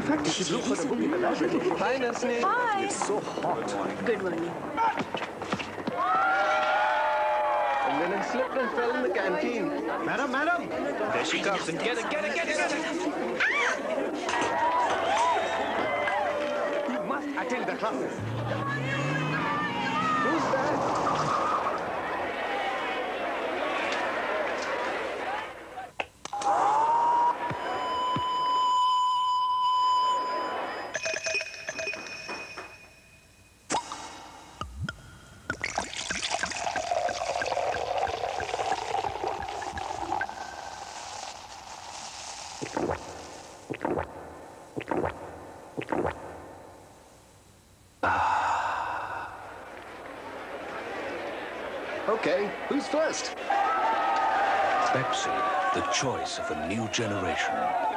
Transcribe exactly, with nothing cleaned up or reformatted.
Hi, Nestle. Hi. It's so hot. Good morning. And then I slipped and fell in the canteen. Madam, madam! There she comes. And get it, get it, get it, get it! You must attend the classes. Who's that? Okay, who's first? Pepsi, the choice of a new generation.